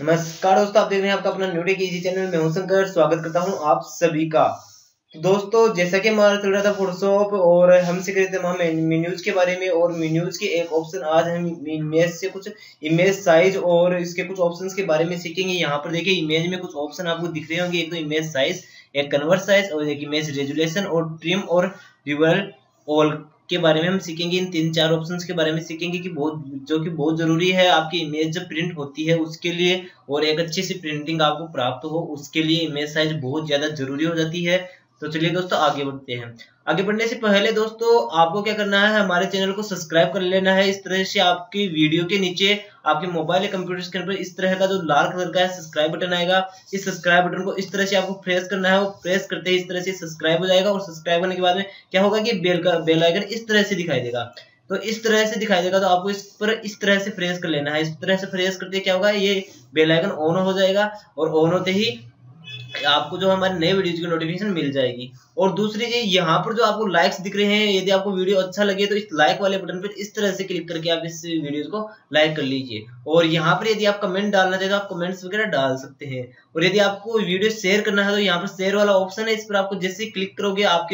नमस्कार दोस्तों, आप देख रहे हैं आपका अपना न्यू टेक इजी चैनल। मैं हूं शंकर, स्वागत करता हूं आप सभी का। तो दोस्तों, जैसा कि हमारा चल रहा था फोटोशॉप और हम सीख रहे थे हम मेन्यूज के बारे में, और मेन्यूज के एक ऑप्शन आज हम इमेज से कुछ इमेज साइज और इसके कुछ ऑप्शंस के बारे में सीखेंगे। यहाँ पर देखिए इमेज में कुछ ऑप्शन आपको दिख रहे होंगे, एक तो इमेज साइज, एक कन्वर्ट साइज और एक इमेज रेजुलेशन और ट्रिम और रिवर ऑल के बारे में हम सीखेंगे। इन 3-4 ऑप्शंस के बारे में सीखेंगे कि बहुत जरूरी है आपकी इमेज जब प्रिंट होती है उसके लिए, और एक अच्छी सी प्रिंटिंग आपको प्राप्त हो उसके लिए इमेज साइज बहुत ज्यादा जरूरी हो जाती है। तो चलिए दोस्तों आगे बढ़ते हैं। आगे बढ़ने से पहले दोस्तों आपको क्या करना है, हमारे चैनल को सब्सक्राइब कर लेना है। इस तरह से आपकी वीडियो के नीचे आपके मोबाइल या कंप्यूटर स्क्रीन पर इस तरह का जो लाल कलर का है सब्सक्राइब बटन आएगा। इस सब्सक्राइब बटन को इस तरह से आपको प्रेस करना है, वो प्रेस करते ही इस तरह से सब्सक्राइब हो जाएगा। और सब्सक्राइब करने के बाद में क्या होगा कि बेल आइकन इस तरह से दिखाई देगा। तो इस तरह से दिखाई देगा, तो आपको इस पर इस तरह से प्रेस कर लेना है। इस तरह से प्रेस करते क्या होगा, ये बेल आइकन ऑन हो जाएगा और ऑन होते ही आपको जो हमारे नए वीडियोज की नोटिफिकेशन मिल जाएगी। और दूसरी चीज, यहाँ पर जो आपको लाइक्स दिख रहे हैं, यदि आपको वीडियो अच्छा लगे तो इस लाइक वाले बटन पर इस तरह से क्लिक करके आप इस वीडियो को लाइक कर लीजिए। और यहाँ पर यदि आप कमेंट डालना चाहते हो आप कमेंट्स वगैरह डाल सकते हैं। और यदि आपको वीडियो शेयर करना है तो यहाँ पर शेयर वाला ऑप्शन है, इस पर आपको जैसे क्लिक करोगे आपकी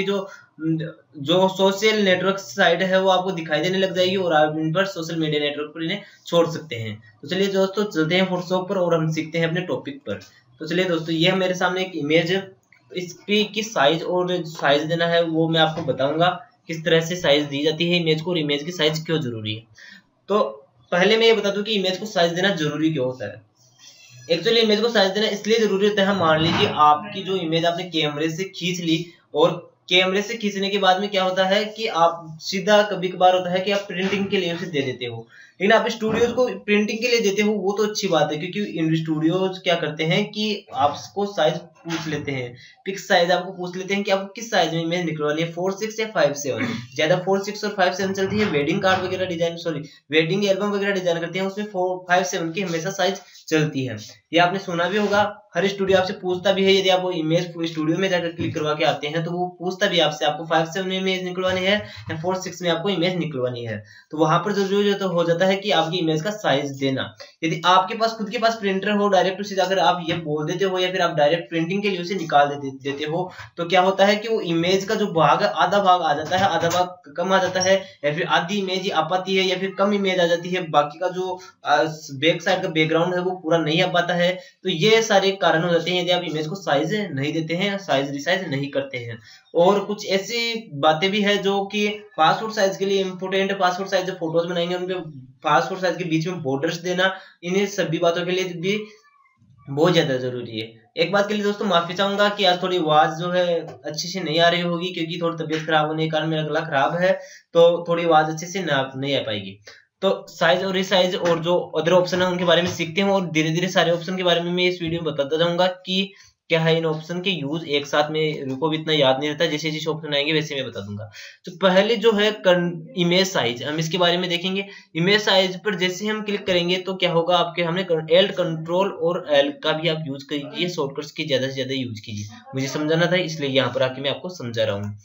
जो सोशल नेटवर्क साइट है वो आपको दिखाई देने लग जाएगी और आप इन पर सोशल मीडिया नेटवर्क पर इन्हें छोड़ सकते हैं। तो चलिए दोस्तों चलते हैं फोटोशॉप पर और हम सीखते हैं अपने टॉपिक पर। तो चलिए दोस्तों, ये मेरे सामने एक इमेज है, इसकी की साइज और साइज देना है वो मैं आपको बताऊंगा किस तरह से साइज दी जाती है इमेज को, और इमेज की साइज क्यों जरूरी है। तो पहले मैं ये बता दूं कि इमेज को साइज देना जरूरी क्यों होता है। एक्चुअली इमेज को साइज देना इसलिए जरूरी होता है, मान लीजिए आपकी जो इमेज आपने कैमरे से खींच ली, और कैमरे से खींचने के बाद में क्या होता है कि आप सीधा कभी कभार होता है कि आप प्रिंटिंग के लिए उसे दे देते हो, लेकिन आप स्टूडियोज को प्रिंटिंग के लिए देते हो वो तो अच्छी बात है, क्योंकि इन स्टूडियोज क्या करते हैं कि आपको साइज पूछ लेते हैं, फिक्स साइज आपको पूछ लेते हैं कि आपको किस साइज में इमेज निकलवानी है, 4:6 या 5:7। ज्यादा 4:6 और 5:7 चलती है। वेडिंग कार्ड वगैरह डिजाइन, वेडिंग एल्बम वगैरह डिजाइन करते हैं उसमें 4:5:7 की हमेशा साइज चलती है। ये आपने सुना भी होगा, हर स्टूडियो आपसे पूछता भी है। यदि आप वो इमेज स्टूडियो में जाकर क्लिक करवा के आते हैं तो वो पूछता भी आपसे आपको 5:7 में इमेज निकलवानी है या 4:6 में आपको इमेज निकलवानी है। तो वहां पर जरूरी तो हो जाता है कि आपकी इमेज का साइज देना। यदि आपके पास खुद के पास प्रिंटर हो, डायरेक्ट उसे जाकर आप ये बोल देते हो या फिर आप डायरेक्ट प्रिंटिंग के लिए उसे निकाल देते हो, तो क्या होता है कि वो इमेज का जो भाग है आधा भाग आ जाता है, आधा भाग कम आ जाता है, या फिर आधी इमेज ही आ पाती है, या फिर कम इमेज आ जाती है, बाकी का जो बैक साइड का बैकग्राउंड है वो पूरा नहीं आ पाता है। तो ये सारे कारण हो जाते हैं यदि आप इमेज को साइज नहीं देते हैं, साइज रिसाइज नहीं करते हैं। और कुछ ऐसी बातें भी है जो कि पासपोर्ट साइज के लिए इंपोर्टेंट है। पासपोर्ट साइज जो फोटोज बनाएंगे उनपे पासपोर्ट साइज के बीच में बॉर्डर्स देना, इन्हें सभी बातों के लिए भी बहुत ज्यादा जरूरी है। एक बात के लिए दोस्तों माफी चाहूंगा कि आज थोड़ी आवाज जो है अच्छे से नहीं आ रही होगी, क्योंकि थोड़ी तबीयत खराब होने के कारण मेरा गला खराब है, तो थोड़ी आवाज अच्छे से नहीं आ पाएगी। तो साइज और रिसाइज और जो अदर ऑप्शन है उनके बारे में सीखते हैं, और धीरे धीरे सारे ऑप्शन के बारे में मैं इस वीडियो में बताता जाऊंगा कि क्या है इन ऑप्शन के यूज। एक साथ में रुको भी इतना याद नहीं रहता, जैसे जैसे ऑप्शन आएंगे वैसे मैं बता दूंगा। तो पहले जो है इमेज साइज, हम इसके बारे में देखेंगे। इमेज साइज पर जैसे हम क्लिक करेंगे तो क्या होगा, आपके हमने एल कंट्रोल और एल का भी आप यूज कीजिए, शॉर्टकट्स की ज्यादा से ज्यादा यूज कीजिए। मुझे समझाना था इसलिए यहाँ पर आके मैं आपको समझा रहा हूँ।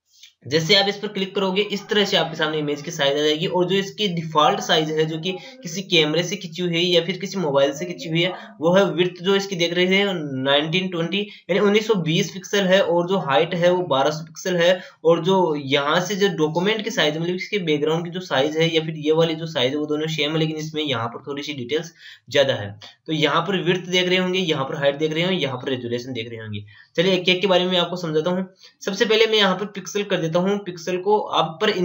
जैसे आप इस पर क्लिक करोगे इस तरह से आपके सामने इमेज की साइज आ जाएगी, और जो इसकी डिफॉल्ट साइज है जो कि किसी कैमरे से खींची हुई है या फिर किसी मोबाइल से खींची हुई है, वो है विड्थ जो इसकी देख रहे हैं 1920 यानी 1920 पिक्सल है, और जो हाइट है वो 1200 पिक्सल है। और जो यहाँ से जो डॉक्यूमेंट की साइज मतलब इसके बैकग्राउंड की जो साइज है या फिर ये वाली जो साइज है वो दोनों सेम है, लेकिन इसमें यहाँ पर थोड़ी सी डिटेल्स ज्यादा है। तो यहाँ पर विड्थ देख रहे होंगे, यहाँ पर हाइट देख रहे होंगे, यहाँ पर रेजुलेशन देख रहे होंगे। चलिए एक एक के बारे में आपको समझाता हूँ। सबसे पहले मैं यहाँ पर पिक्सल कर देता हूँ, पिक्सल को आप पर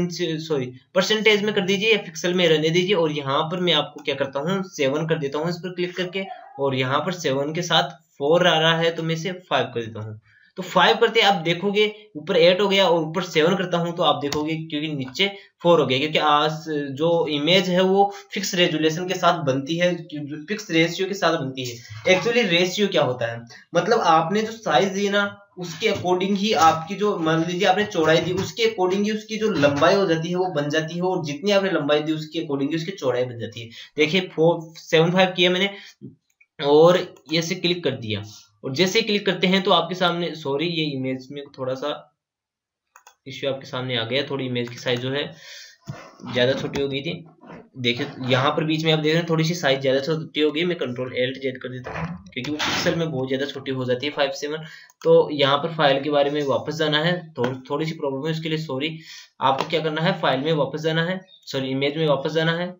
परसेंटेज में कर दीजिए या पिक्सल में रहने दीजिए, और यहाँ पर मैं आपको क्या करता हूँ 7 कर देता हूँ इस पर क्लिक करके, और यहाँ पर 7 के साथ 4 आ रहा है तो मैं इसे 5 कर देता हूँ। तो 5 करते आप देखोगे ऊपर 8 हो गया, और ऊपर 7 करता हूं तो आप देखोगे क्योंकि नीचे 4 हो गया, क्योंकि आज जो इमेज है वो फिक्स रेजुलेशन के साथ बनती है, फिक्स रेशियो के साथ बनती है। एक्चुअली रेशियो क्या होता है, मतलब आपने जो साइज दी ना उसके अकॉर्डिंग ही आपकी जो मान लीजिए आपने चौड़ाई दी उसके अकॉर्डिंग ही उसकी जो लंबाई हो जाती है वो बन जाती है, और जितनी आपने लंबाई दी उसके अकॉर्डिंग ही उसकी चौड़ाई बन जाती है। देखिए 475 किया मैंने और ये से क्लिक कर दिया, और जैसे क्लिक करते हैं तो आपके सामने सॉरी ये इमेज में थोड़ा सा इश्यू आपके सामने आ गया, थोड़ी इमेज की साइज जो है ज्यादा छोटी हो गई थी। देखिए यहाँ पर बीच में आप देख रहे हैं थोड़ी सी साइज ज्यादा छोटी हो गई। मैं कंट्रोल एल्ट जेड कर देता हूँ क्योंकि वो पिक्सल में बहुत ज्यादा छोटी हो जाती है 5:7। तो यहाँ पर फाइल के बारे में वापस जाना है, थोड़ी सी प्रॉब्लम है उसके लिए सॉरी। आपको क्या करना है, फाइल में वापस जाना है, सॉरी इमेज में वापस जाना है,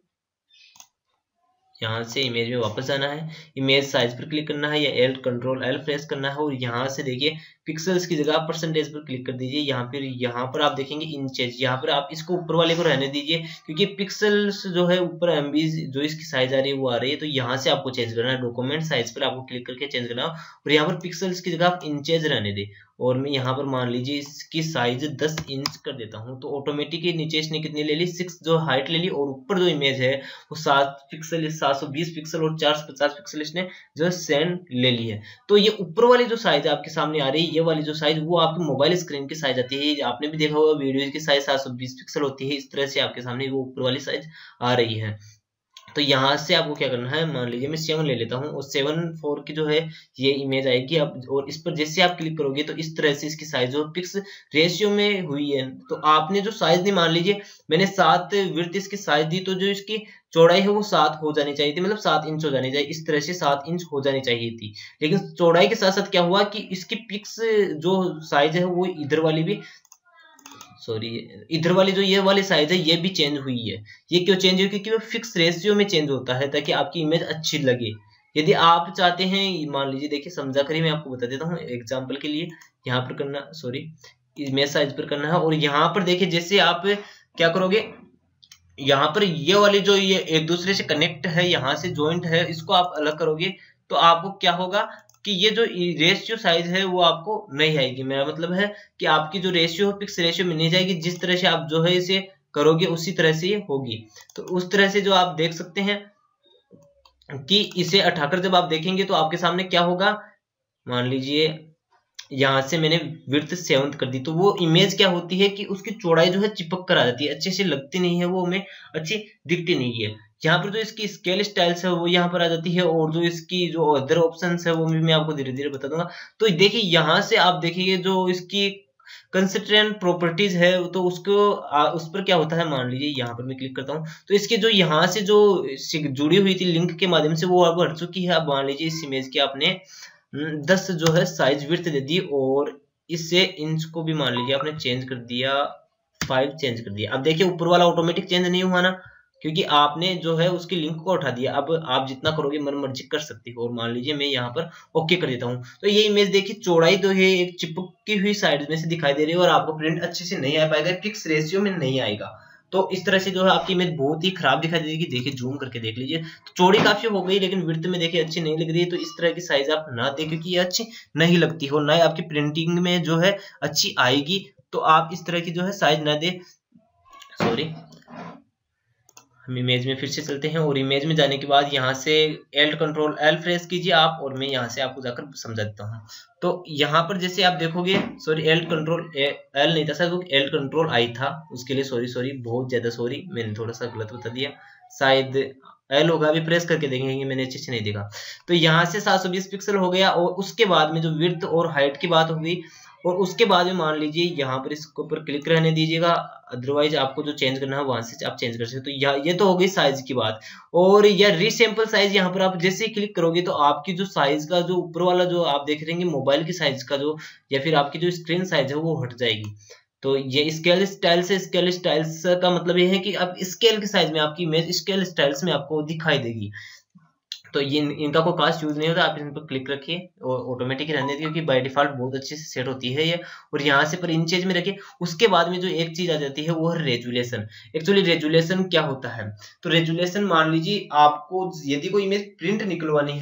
यहाँ से इमेज में वापस जाना है, इमेज साइज पर क्लिक करना है या एल कंट्रोल एल प्रेस करना है और यहाँ से देखिए पिक्सल्स की जगह परसेंटेज पर क्लिक कर दीजिए। यहाँ पर आप देखेंगे इंचेज, यहाँ पर आप इसको ऊपर वाले को रहने दीजिए क्योंकि पिक्सल्स जो है ऊपर एमबी जो इसकी साइज आ रही है वो आ रही है। तो यहाँ से आपको चेंज करना है, डॉक्यूमेंट साइज पर आपको क्लिक करके चेंज करना है और यहाँ पर पिक्सल्स की जगह आप इंचेज रहने दें और मैं यहाँ पर मान लीजिए इसकी साइज 10 इंच कर देता हूँ। तो ऑटोमेटिकली नीचे इसने कितनी ले ली, 6 जो हाइट ले ली और ऊपर जो इमेज है वो 7 पिक्सल 720 पिक्सल और 450 पिक्सल इसने जो सेंड ले ली है। तो ये ऊपर वाली जो साइज आपके सामने आ रही है, ये वाली जो साइज वो आपकी मोबाइल स्क्रीन की साइज आती है। आपने भी देखा होगा वीडियो की साइज 720 पिक्सल होती है, इस तरह से आपके सामने वो ऊपर वाली साइज आ रही है। तो यहाँ से आपको क्या करना है, मान लीजिए मैं 7 ले लेता हूँ और 7:4 की जो है ये इमेज आएगी अब, और इस पर जैसे आप क्लिक करोगे तो इस तरह से इसकी साइज और पिक्स रेशियो में हुई है। तो आपने जो साइज दी, मान लीजिए मैंने 7 विड्थ इसकी साइज दी, तो जो इसकी चौड़ाई है वो 7 हो जानी चाहिए थी, मतलब 7 इंच हो जानी चाहिए, इस तरह से 7 इंच हो जानी चाहिए थी। लेकिन चौड़ाई के साथ साथ क्या हुआ कि इसकी पिक्स जो साइज है वो इधर वाली भी, सॉरी इधर वाली जो ये वाली साइज है ये भी चेंज हुई है। ये क्यों चेंज हुई, क्योंकि वो फिक्स रेशियो में चेंज होता है ताकि आपकी इमेज अच्छी लगे। यदि आप चाहते हैं, मान लीजिए देखिए समझा कर ही मैं आपको बता देता हूँ एग्जांपल के लिए। यहाँ पर करना, सॉरी इमेज साइज पर करना है और यहाँ पर देखिए जैसे आप क्या करोगे, यहाँ पर ये वाली जो ये एक दूसरे से कनेक्ट है, यहाँ से ज्वाइंट है, इसको आप अलग करोगे तो आपको क्या होगा कि ये जो रेशियो साइज है वो आपको नहीं आएगी। मेरा मतलब है कि आपकी जो रेशियो फिक्स रेशियो में नहीं जाएगी, जिस तरह से आप जो है इसे करोगे उसी तरह से ये होगी। तो उस तरह से जो आप देख सकते हैं कि इसे उठाकर जब आप देखेंगे तो आपके सामने क्या होगा, मान लीजिए यहाँ से मैंने विड्थ 7 कर दी, तो वो इमेज क्या होती है कि उसकी चौड़ाई जो है चिपक कर आ जाती है, अच्छे से लगती नहीं है, वो हमें अच्छी दिखती नहीं है। यहाँ पर जो इसकी स्केल स्टाइल्स है वो यहाँ पर आ जाती है और जो इसकी जो अदर ऑप्शंस है वो भी मैं आपको धीरे धीरे बता दूंगा। तो देखिए यहाँ से आप देखिए जो इसकी कंसिस्टेंट प्रॉपर्टीज है तो उसको उस पर क्या होता है, मान लीजिए यहाँ पर मैं क्लिक करता हूँ तो इसके जो यहाँ से जो जुड़ी हुई थी लिंक के माध्यम से वो अब हट चुकी है। अब मान लीजिए इस इमेज के आपने 10 जो है साइज विड्थ दे दी और इससे इंच को भी मान लीजिए आपने चेंज कर दिया, 5 चेंज कर दिया। अब देखिए ऊपर वाला ऑटोमेटिक चेंज नहीं हुआ ना, क्योंकि आपने जो है उसकी लिंक को उठा दिया। अब आप जितना करोगे मन मर्जी कर सकते हो और मान लीजिए मैं यहाँ पर ओके कर देता हूँ। तो ये इमेज देखिए चौड़ाई तो है एक चिपकी हुई साइड में से दिखाई दे रही है और आपको प्रिंट अच्छे से नहीं आ पाएगा, फिक्स रेशियो में नहीं आएगा। तो इस तरह से जो है आपकी इमेज बहुत ही खराब दिखाई देगी। देखिए जूम करके देख लीजिए, तो चौड़ी काफी हो गई लेकिन विड्थ में देखिए अच्छी नहीं लग रही है। तो इस तरह की साइज आप ना दें क्योंकि ये अच्छी नहीं लगती हो, ना आपकी प्रिंटिंग में जो है अच्छी आएगी। तो आप इस तरह की जो है साइज ना दे। सॉरी, हम इमेज में फिर से चलते हैं और इमेज में जाने के बाद यहाँ से एल्ट कंट्रोल एल प्रेस कीजिए आप, और मैं यहाँ से आपको जाकर समझा देता हूँ। तो यहाँ पर जैसे आप देखोगे, सॉरी एल्ट कंट्रोल एल नहीं था सर, वो एल्ट कंट्रोल आई था, उसके लिए सॉरी बहुत ज्यादा सॉरी, मैंने थोड़ा सा गलत बता दिया, शायद एल होगा। अभी प्रेस करके देखेंगे, मैंने अच्छे से नहीं देखा। तो यहाँ से 720 पिक्सल हो गया और उसके बाद में जो विड्थ और हाइट की बात होगी और उसके बाद में मान लीजिए यहाँ पर इसके ऊपर क्लिक रहने दीजिएगा, अदरवाइज आपको जो चेंज करना है वहां से आप चेंज कर सकते हो। तो ये तो हो गई साइज की बात। और यह रीसैंपल साइज, यहाँ पर आप जैसे ही क्लिक करोगे तो आपकी जो साइज का जो ऊपर वाला जो आप देख रहे हैं मोबाइल की साइज का जो या फिर आपकी जो स्क्रीन साइज है वो हट जाएगी। तो ये स्केल स्टाइल से, स्केल स्टाइल्स का मतलब ये है कि अब स्केल के साइज में आपकी इमेज स्केल स्टाइल्स में आपको दिखाई देगी। तो ये इनका कोई खास यूज नहीं होता, आप इन पर क्लिक रखिए और ऑटोमेटिक रहने दीजिए क्योंकि बाय डिफॉल्ट बहुत अच्छे से सेट होती है ये। और यहाँ से पर इंचेज में रखिए। उसके बाद में जो एक चीज आ जाती है वो है रेजुलेशन। एक्चुअली रेजुलेशन क्या होता है, तो रेजुलेशन मान लीजिए आपको यदि कोई इमेज प्रिंट निकलवानी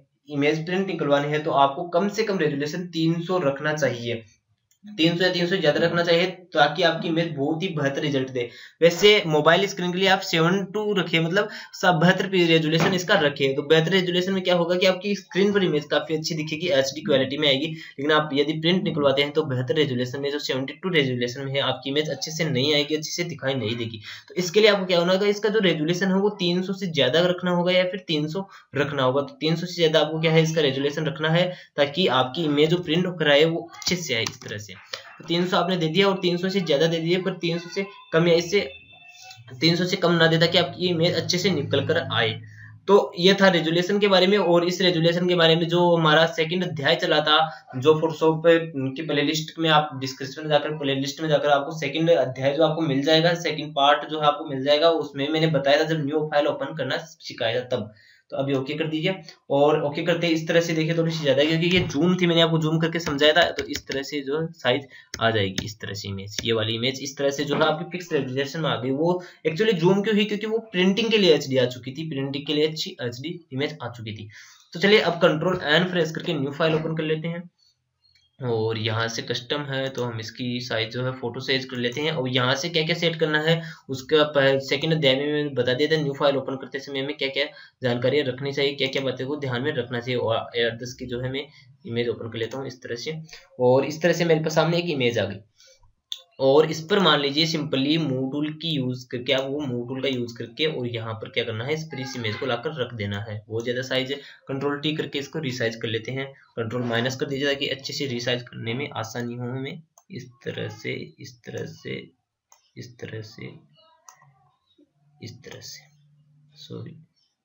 है तो आपको कम से कम रेजुलेशन 300 रखना चाहिए, 300 या 300 ज्यादा रखना चाहिए ताकि आपकी इमेज बहुत ही बेहतर रिजल्ट दे। वैसे मोबाइल स्क्रीन के लिए आप 7:2 रखिए, मतलब सब बेहतर रेजुलेशन इसका रखिए। तो बेहतर रेजुलेशन में क्या होगा कि आपकी स्क्रीन पर इमेज काफी अच्छी दिखेगी, एचडी क्वालिटी में आएगी। लेकिन आप यदि प्रिंट निकलवाते हैं तो बेहतर रेजुलेशन में जो 72 रेजुलेशन में है आपकी इमेज अच्छे से नहीं आएगी, अच्छे से दिखाई नहीं देगी। तो इसके लिए आपको क्या होना होगा, इसका जो रेजुलेशन है वो 300 से ज्यादा रखना होगा या फिर 300 रखना होगा। तो 300 से ज्यादा आपको क्या है इसका रेजुलेशन रखना है ताकि आपकी इमेज जो प्रिंट होकर आए वो अच्छे से आए इस तरह से। तो 300 आपने दे दिया और 300 से ज्यादा दे दिए, पर 300 से कम या इससे 300 से कम ना दे ताकि आपकी इमेज अच्छे से निकल कर आए। तो ये था रेजुलेशन के बारे में। और इस रेजुलेशन के बारे में जो हमारा सेकंड अध्याय चला था, जो फोटोशॉप की प्लेलिस्ट में आप डिस्क्रिप्शन में जाकर प्लेलिस्ट में जाकर आपको सेकंड अध्याय जो आपको मिल जाएगा, सेकंड पार्ट जो है आपको मिल जाएगा, उसमें मैंने बताया था जब न्यू फाइल ओपन करना सिखाया था तब। तो अभी ओके कर दीजिए। और ओके करते इस तरह से देखिए थोड़ी सी ज्यादा, क्योंकि ये जूम थी, मैंने आपको जूम करके समझाया था। तो इस तरह से जो साइज आ जाएगी, इस तरह से इमेज, ये वाली इमेज इस तरह से जो है आपकी फिक्स रेजोल्यूशन में आ गई। वो एक्चुअली जूम क्यों हुई, क्योंकि वो प्रिंटिंग के लिए एचडी आ चुकी थी, प्रिंटिंग के लिए अच्छी एचडी इमेज आ चुकी थी। तो चलिए अब कंट्रोल एन प्रेस करके न्यू फाइल ओपन कर लेते हैं। और यहाँ से कस्टम है तो हम इसकी साइज जो है फोटो साइज कर लेते हैं। और यहाँ से क्या क्या सेट करना है उसका सेकंड अध्याय में मैंने बता दिया था। न्यू फाइल ओपन करते समय में क्या क्या जानकारी रखनी चाहिए, क्या क्या बातें को ध्यान में रखना चाहिए। और एड्रेस की जो है मैं इमेज ओपन कर लेता हूँ इस तरह से। और इस तरह से मेरे पास सामने एक इमेज आ गई। और इस पर मान लीजिए सिंपली मूव टूल की यूज करके, आप वो मूव टूल का यूज करके और यहाँ पर क्या करना है, इस पर इस इमेज को लाकर रख देना है। बहुत ज्यादा साइज है, कंट्रोल टी करके इसको रिसाइज कर लेते हैं। कंट्रोल माइनस कर दीजिए ताकि अच्छे से रिसाइज करने में आसानी हो हमें। इस तरह से, इस तरह से, इस तरह से, इस तरह से, सॉरी,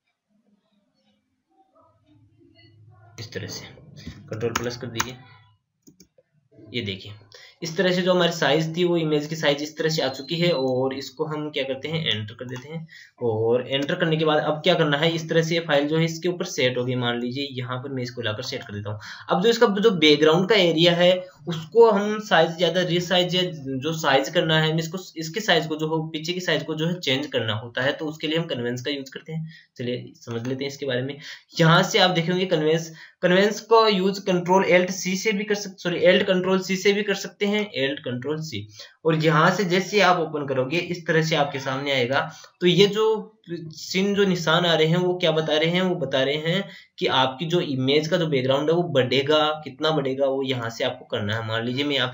इस तरह से कंट्रोल प्लस कर दीजिए। ये देखिए इस तरह से जो हमारी साइज थी वो इमेज की साइज इस तरह से आ चुकी है। और इसको हम क्या करते हैं, एंटर कर देते हैं। और एंटर करने के बाद अब क्या करना है, इस तरह से ये फाइल जो है इसके ऊपर सेट होगी। मान लीजिए यहाँ पर मैं इसको लाकर सेट कर देता हूँ। अब जो इसका जो बैकग्राउंड का एरिया है उसको हम साइज ज्यादा रिसाइज या जो साइज करना है, इसको इसके साइज को जो हो, पीछे की साइज को जो है चेंज करना होता है। तो उसके लिए हम कन्वेंस का यूज करते हैं। चलिए समझ लेते हैं इसके बारे में। यहाँ से आप देखेंगे कन्वेंस को यूज कंट्रोल एल्ट सी से भी कर सकते, सॉरी एल्ट कंट्रोल सी से भी कर सकते हैं, एल्ट कंट्रोल सी। और यहाँ से जैसे आप ओपन करोगे इस तरह से आपके सामने आएगा। तो ये जो सिन जो निशान आ रहे हैं वो क्या बता रहे हैं, वो बता रहे हैं कि आपकी जो इमेज का जो बैकग्राउंड है वो बढ़ेगा, कितना बढ़ेगा वो यहाँ से आपको करना है। मान लीजिए मैं यहाँ पे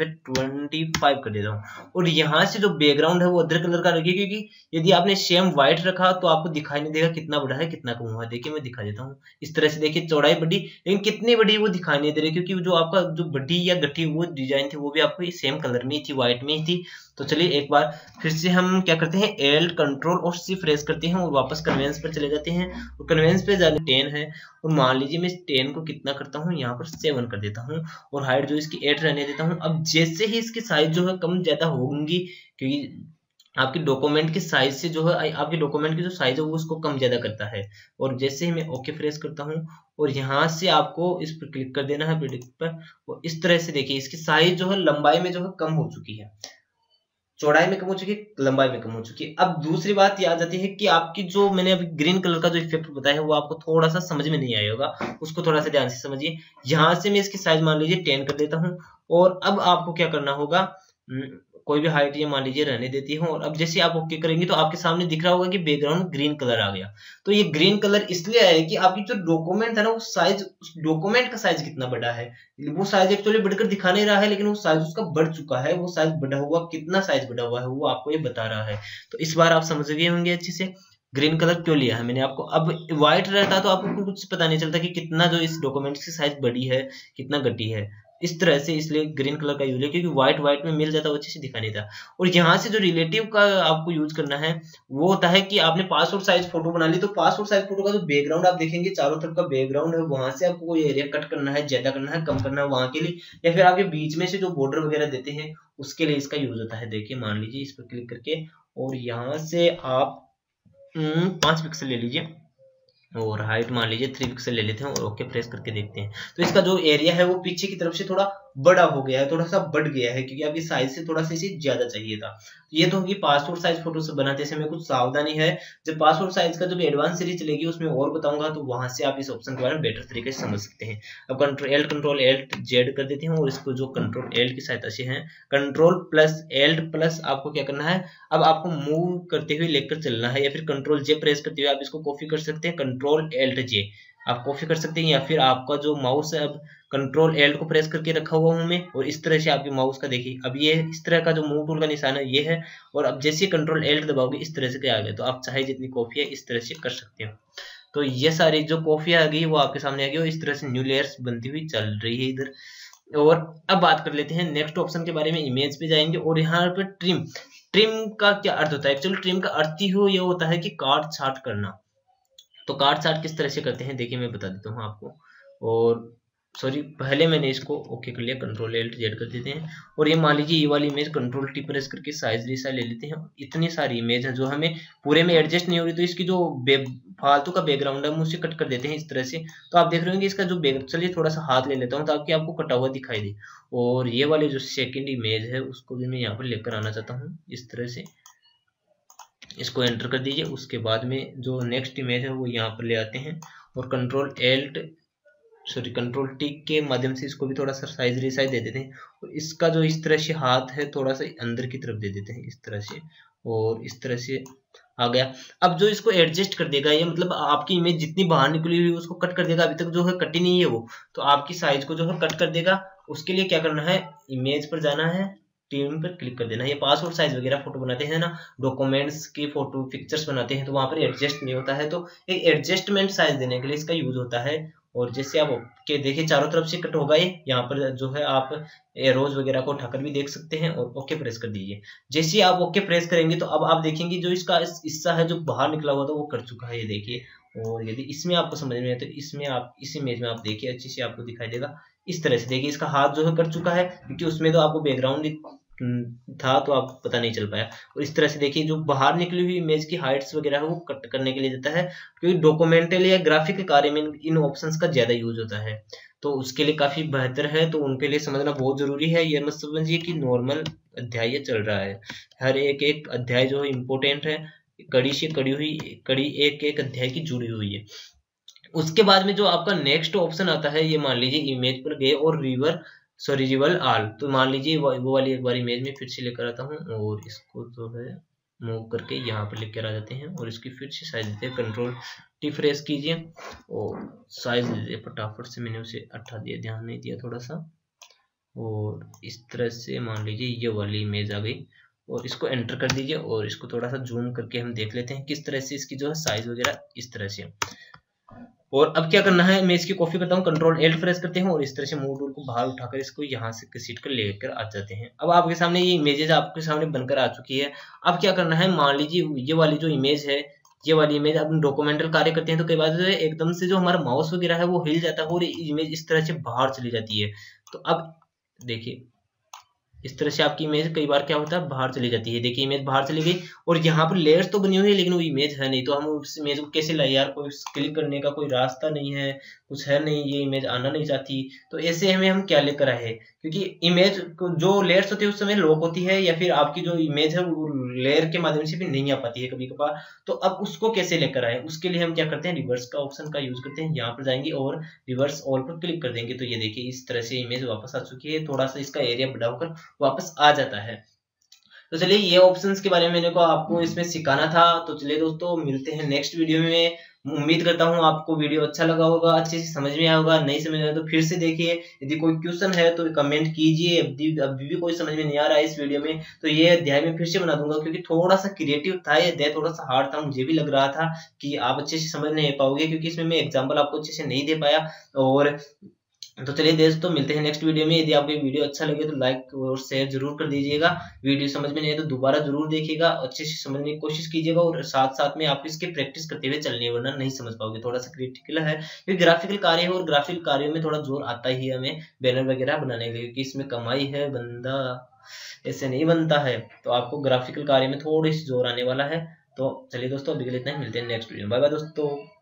25 कर देता हूँ। और यहाँ से जो बैकग्राउंड है वो अदर कलर का रखिए, क्योंकि यदि आपने सेम व्हाइट रखा तो आपको दिखाई नहीं देगा कितना बड़ा है कितना कम हुआ है। देखिए मैं दिखा देता हूँ। इस तरह से देखिए चौड़ाई बढ़ी, लेकिन कितनी बड़ी वो दिखाई नहीं दे रही, क्योंकि जो आपका जो बढ़ी या गठी वो डिजाइन थी वो भी आपको सेम कलर में थी, व्हाइट में ही थी। तो चलिए एक बार फिर से हम क्या करते हैं, एल्ट कंट्रोल और सी प्रेस करते हैं और वापस कन्वेंस पर चले जाते हैं। और कन्वेंस पे जाने 10 है। और मान लीजिए मैं इस 10 को कितना करता हूँ, यहाँ पर 7 कर देता हूँ। और हाइट जो इसकी 8 रहने देता हूँ। अब जैसे ही इसकी साइज जो है कम ज्यादा होंगी, क्योंकि आपकी डॉक्यूमेंट की साइज से जो है आपके डॉक्यूमेंट की जो साइज है वो उसको कम ज्यादा करता है। और जैसे ही मैं ओके प्रेस करता हूँ और यहाँ से आपको इस पर क्लिक कर देना है प्रेडिक्ट पर। और इस तरह से देखिए इसकी साइज जो है लंबाई में जो है कम हो चुकी है, चौड़ाई में कम हो चुकी है, लंबाई में कम हो चुकी है। अब दूसरी बात ये आ जाती है कि आपकी जो मैंने अभी ग्रीन कलर का जो इफेक्ट बताया है वो आपको थोड़ा सा समझ में नहीं आया होगा, उसको थोड़ा सा ध्यान से समझिए। यहाँ से मैं इसकी साइज मान लीजिए 10 कर देता हूँ। और अब आपको क्या करना होगा, कोई भी हाइट ये मान लीजिए रहने देती हूँ। और अब जैसे आप ओके करेंगे तो आपके सामने दिख रहा होगा कि बैकग्राउंड ग्रीन कलर आ गया। तो ये ग्रीन कलर इसलिए आया कि आपकी जो डॉक्यूमेंट है ना वो साइज, उस डॉक्यूमेंट का साइज कितना बड़ा है, वो साइज एक्चुअली बढ़कर दिखा नहीं रहा है, लेकिन वो साइज उसका बढ़ चुका है। वो साइज बढ़ा हुआ, कितना साइज बढ़ा हुआ है वो आपको ये बता रहा है। तो इस बार आप समझ गए होंगे अच्छे से ग्रीन कलर क्यों लिया है मैंने आपको। अब व्हाइट रहता तो आपको कुछ पता नहीं चलता कि कितना जो इस डॉक्यूमेंट की साइज बड़ी है कितना घटी है। इस तरह से इसलिए ग्रीन कलर का यूज है, क्योंकि व्हाइट में मिल जाता वो अच्छे से दिखा नहीं था। और यहाँ से जो रिलेटिव का आपको यूज करना है वो होता है कि आपने पासपोर्ट साइज फोटो बना ली, तो पासपोर्ट साइज फोटो का जो बैकग्राउंड आप देखेंगे चारों तरफ का बैकग्राउंड है, वहां से आपको कोई एरिया कट करना है, ज्यादा करना है, कम करना है वहां के लिए, या फिर आपके बीच में से जो बॉर्डर वगैरह देते हैं उसके लिए इसका यूज होता है। देखिए मान लीजिए इस पर क्लिक करके और यहाँ से आप 5 पिक्सल ले लीजिए और हाइट मान लीजिए 3 पिक्सल ले लेते हैं और ओके प्रेस करके देखते हैं। तो इसका जो एरिया है वो पीछे की तरफ से थोड़ा बड़ा हो गया है, थोड़ा सा बढ़ गया है, क्योंकि आपकी साइज से थोड़ा सा इसे ज्यादा चाहिए था। तो ये तो होगी पासपोर्ट साइज फोटो से बनाते समय कुछ सावधानी है। जब पासपोर्ट साइज का जब एडवांस सीरीज चलेगी उसमें और बताऊंगा, तो वहां से आप इस ऑप्शन के बारे में बेटर तरीके से समझ सकते हैं। अब कंट्रोल एल्ट जेड कर देते हैं और इसको जो कंट्रोल एल्ट की सहायता से है, कंट्रोल प्लस एल्ट प्लस आपको क्या करना है, अब आपको मूव करते हुए लेकर चलना है, या फिर कंट्रोल जे प्रेस करते हुए आप इसको कॉपी कर सकते हैं, कंट्रोल एल्ट जे आप कॉपी कर सकते हैं। या फिर आपका जो माउस है, अब कंट्रोल एल्ट को प्रेस करके रखा हुआ हूं मैं, और इस तरह से आपके माउस का देखिए अब ये इस तरह का जो मूव टूल का निशान है ये है। और अब जैसे कंट्रोल एल्ट दबाओगे इस तरह से क्या आ गया, तो आप चाहे जितनी कॉपी है इस तरह से कर सकते हो। तो ये सारी जो कॉपी आ गई वो आपके सामने आ गई और इस तरह से न्यू लेयर्स बनती हुई चल रही है इधर। और अब बात कर लेते हैं नेक्स्ट ऑप्शन के बारे में, इमेज पे जाएंगे और यहाँ पे ट्रिम का क्या अर्थ होता है? एक्चुअली ट्रिम का अर्थ ही ये होता है कि काट छाट करना। तो काट छाट किस तरह से करते हैं देखिए मैं बता देता हूँ आपको। और सॉरी, पहले मैंने इसको ओके कर लिया, कंट्रोल एल्ट जेड कर देते हैं। और ये मान लीजिए ये वाली इमेज कंट्रोल टी प्रेस करके साइज रिसाइज ले लेते हैं। इतनी सारी इमेज है जो हमें पूरे में एडजस्ट नहीं हो रही, तो इसकी जो फालतू का बैकग्राउंड है हम उसे कट कर देते हैं इस तरह से। तो आप देख रहे होंगे इसका जो बैक, चलिए थोड़ा सा हाथ ले लेता हूँ ताकि आपको कटा हुआ दिखाई दे। और ये वाली जो सेकेंड इमेज है उसको भी मैं यहाँ पर लेकर आना चाहता हूँ इस तरह से। इसको एंटर कर दीजिए। उसके बाद में जो नेक्स्ट इमेज है वो यहाँ पर ले आते हैं और कंट्रोल टी के माध्यम से इसको भी थोड़ा सा साइज रिसाइज दे देते हैं। और इसका जो इस तरह से हाथ है थोड़ा सा अंदर की तरफ दे देते हैं इस तरह से, और इस तरह से आ गया। अब जो इसको एडजस्ट कर देगा ये, मतलब आपकी इमेज जितनी बाहर निकली हुई उसको कट कर देगा। अभी तक जो है कटी नहीं है वो, तो आपकी साइज को जो है कट कर देगा। उसके लिए क्या करना है, इमेज पर जाना है, टीम पर क्लिक कर देना। ये पासपोर्ट साइज वगैरह फोटो बनाते हैं ना, डॉक्यूमेंट्स की फोटो पिक्चर्स बनाते हैं, तो वहां पर एडजस्ट नहीं होता है, तो एक एडजस्टमेंट साइज देने के लिए इसका यूज होता है। और जैसे आप के देखिए चारों तरफ से कट होगा ये, यहाँ पर जो है आप एरोज वगैरह को उठाकर भी देख सकते हैं। और ओके प्रेस कर दीजिए। जैसे ही आप ओके प्रेस करेंगे तो अब आप देखेंगे जो इसका हिस्सा है जो बाहर निकला हुआ था वो कट चुका है, ये देखिए। और यदि इसमें आपको समझ में आए तो इसमें आप इस इमेज में आप देखिए अच्छे से आपको दिखाई देगा इस तरह से। देखिए इसका हाथ जो है कट चुका है, क्योंकि उसमें तो आपको बैकग्राउंड था तो आपको पता नहीं चल पाया। और इस तरह से देखिए जो बाहर निकली हुई इमेज की हाइट्स वगैरह है वो कट करने के लिए देता है, क्योंकि डॉक्यूमेंटल या ग्राफिक के कार्य में इन ऑप्शंस का ज्यादा यूज होता है, तो उसके लिए काफी बेहतर है। तो उनके लिए समझना बहुत जरूरी है। ये मत समझिए कि नॉर्मल अध्याय चल रहा है, हर एक एक अध्याय जो है इम्पोर्टेंट है, कड़ी से कड़ी हुई, कड़ी एक एक अध्याय की जुड़ी हुई है। उसके बाद में जो आपका नेक्स्ट ऑप्शन आता है, ये मान लीजिए इमेज पर गए और रिवर आल, तो मान लीजिए वो वाली एक बार इमेज में फिर से लेकर आता हूँ और इसको जो है मूव करके यहाँ पर लेकर आ जाते हैं और इसकी फिर से साइज देते हैं। कंट्रोल टी प्रेस कीजिए और साइज दे दीजिए फटाफट से, मैंने उसे 18 दिया, ध्यान नहीं दिया थोड़ा सा। और इस तरह से मान लीजिए ये वाली इमेज आ गई और इसको एंटर कर दीजिए और इसको थोड़ा सा जूम करके हम देख लेते हैं किस तरह से इसकी जो है साइज वगैरह इस तरह से। और अब क्या करना है, मैं इसकी कॉपी करता हूँ, कंट्रोल एल प्रेस करते हैं और इस तरह से मूव टूल को बाहर उठाकर इसको यहाँ से घसीट कर लेकर आ जाते हैं। अब आपके सामने ये इमेजेस आपके सामने बनकर आ चुकी है। अब क्या करना है, मान लीजिए ये वाली जो इमेज है, ये वाली इमेज अब डॉक्यूमेंटल कार्य करते हैं तो कई बार जो है एकदम से जो हमारा माउस वगैरह है वो हिल जाता है और इमेज इस तरह से बाहर चली जाती है। तो अब देखिए इस तरह से आपकी इमेज कई बार क्या होता है बाहर चली जाती है। देखिए इमेज बाहर चली गई और यहाँ पर लेयर्स तो बनी हुई है लेकिन वो इमेज है नहीं, तो हम उस इमेज को कैसे लाए यार, कोई क्लिक करने का कोई रास्ता नहीं है, कुछ है नहीं, ये इमेज आना नहीं चाहती। तो ऐसे हमें हम क्या लेकर आए, क्योंकि इमेज जो लेयर्स होती है उस समय लॉक होती है या फिर आपकी जो इमेज है वो लेयर के माध्यम से भी नहीं आ पाती है कभी कभार। तो अब उसको कैसे लेकर आए, उसके लिए हम क्या करते हैं, रिवर्स का ऑप्शन का यूज करते हैं। यहाँ पर जाएंगे और रिवर्स ऑल पर क्लिक कर देंगे तो ये देखिए इस तरह से इमेज वापस आ चुकी है। थोड़ा सा इसका एरिया बड़ा होकर वापस आ जाता है। तो चलिए ये ऑप्शंस के बारे में मैंने को आपको इसमें सिखाना था। तो चलिए दोस्तों मिलते हैं नेक्स्ट वीडियो में। उम्मीद करता हूँ आपको वीडियो अच्छा लगा होगा, अच्छे से समझ में आया होगा। नहीं समझ में आया तो फिर से देखिए, यदि कोई क्वेश्चन है तो कमेंट कीजिए। अभी भी कोई समझ में नहीं आ रहा है इस वीडियो में तो ये अध्याय में फिर से बना दूंगा, क्योंकि थोड़ा सा क्रिएटिव था ये अध्याय, थोड़ा सा हार्ड था। मुझे भी लग रहा था कि आप अच्छे से समझ नहीं पाओगे क्योंकि इसमें मैं एग्जाम्पल आपको अच्छे से नहीं दे पाया। और तो चलिए दोस्तों मिलते हैं नेक्स्ट वीडियो में। यदि आपको वीडियो अच्छा लगे तो लाइक और शेयर जरूर कर दीजिएगा। वीडियो समझ में नहीं आए तो दोबारा जरूर देखिएगा, अच्छे से समझने की कोशिश कीजिएगा और साथ साथ में आप इसके प्रैक्टिस करते हुए चलने, वरना नहीं समझ पाओगे। थोड़ा सा क्रिटिकल है क्योंकि ग्राफिकल कार्य है और ग्राफिकल कार्यों में थोड़ा जोर आता ही है हमें बैनर वगैरह बनाने के लिए, क्योंकि इसमें कमाई है, बंदा ऐसे नहीं बनता है। तो आपको ग्राफिकल कार्य में थोड़ी सी जोर आने वाला है। तो चलिए दोस्तों अभी के लिए इतना ही, मिलते हैं नेक्स्ट वीडियो में। बाय बाय दोस्तों।